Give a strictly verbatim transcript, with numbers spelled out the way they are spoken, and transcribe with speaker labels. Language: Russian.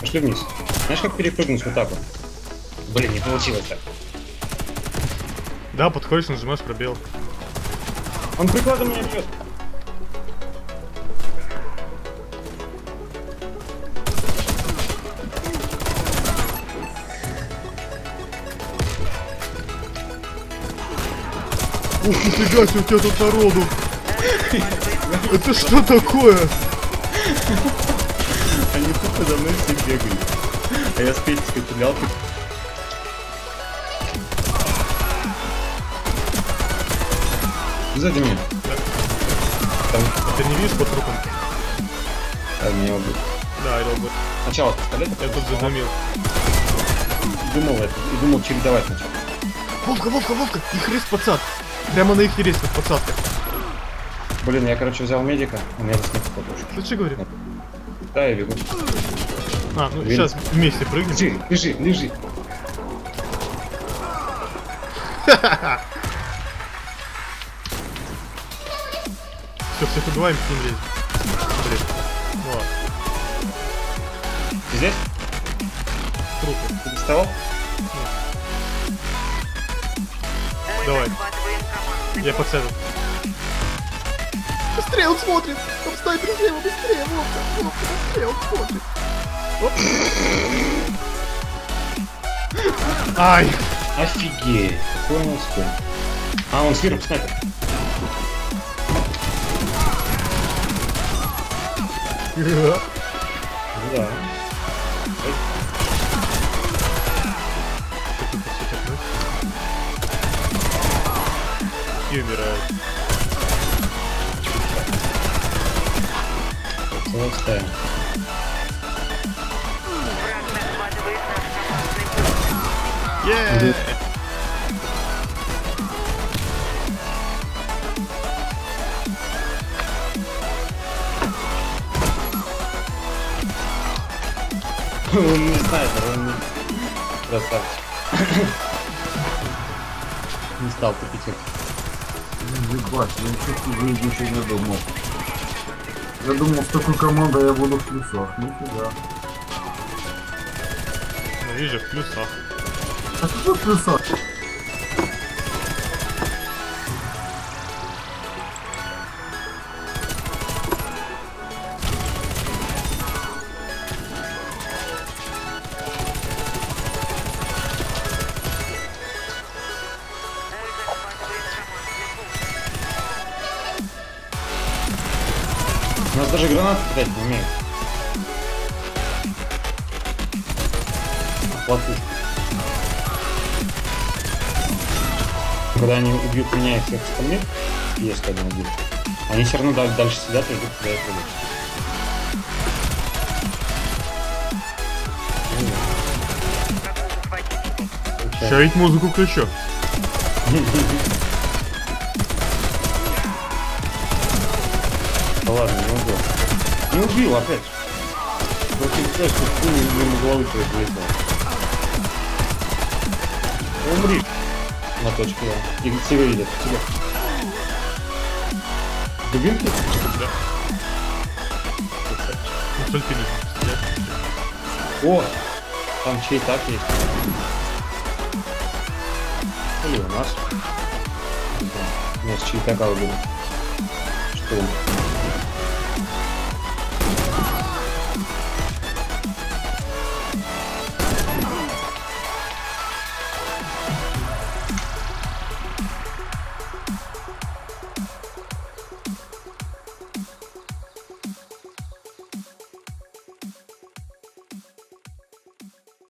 Speaker 1: Пошли вниз. Знаешь, как перепрыгнуть вот так вот? Блин, не получилось так.
Speaker 2: Да, подходишь, нажимаешь пробел.
Speaker 1: Он прикладом меня бьет.
Speaker 2: Ух, нифига себе, у тебя тут народу. Это что такое?
Speaker 1: Они тупо за мной все бегают. А я с петечкой стрелял. Сзади меня.
Speaker 2: Там... Ты не видишь по трупам?
Speaker 1: А, меня убьют.
Speaker 2: Да, это убьют.
Speaker 1: Сначала пистолет.
Speaker 2: Я тут задумил.
Speaker 1: Думал это. И думал чередовать сначала.
Speaker 2: Вовка, Вовка, Вовка! Их рез подсад. Прямо на их рез под подсадкой.
Speaker 1: Блин, я, короче, взял медика. У меня здесь нет подушки.
Speaker 2: Ты что говоришь?
Speaker 1: Да, я бегу.
Speaker 2: А, ну
Speaker 1: Блин.
Speaker 2: сейчас вместе прыгнем.
Speaker 1: Лежи, лежи, лежи.
Speaker 2: Все, всех убиваем, с ним лезем. Блин. Ну ладно.
Speaker 1: Ты здесь?
Speaker 2: Трупы.
Speaker 1: Ты доставал?
Speaker 2: Давай. Я подсяду. Быстрее, он смотрит! Там снайпер слева, быстрее, Вовка! Вовка, быстрее, он смотрит! Оп. Ай!
Speaker 1: Офигеть! Какой у нас скин? А, он сверху снайпер. Да.
Speaker 2: И умирает.
Speaker 1: Вот ставим.
Speaker 2: Yeah!
Speaker 1: Он не снайпер, он не... Красавчик. Не стал тупить.
Speaker 3: Ебать, я чуть выйдешь не думал. Я думал, с такой командой я буду в плюсах. Нифига.
Speaker 2: Ну вижу, в плюсах.
Speaker 3: А какой в плюсах?
Speaker 1: У нас даже гранаты кидать не умеют. Хлопушка. Когда они убьют меня и всех остальных, если они убьют, они все равно дальше сидят и ждут, когда я приду.
Speaker 2: Сейчас ведь музыку включу.
Speaker 1: Да ладно, не убил. Не убил опять. Просто представляешь, что ты мимо головы твоей вылетел. Умри. На точке, да. И тебя видят. Тебя. Дубинки?
Speaker 2: Да. Ну, только не
Speaker 1: О! Там чей так есть. Или у нас. У нас чей так убили. Что?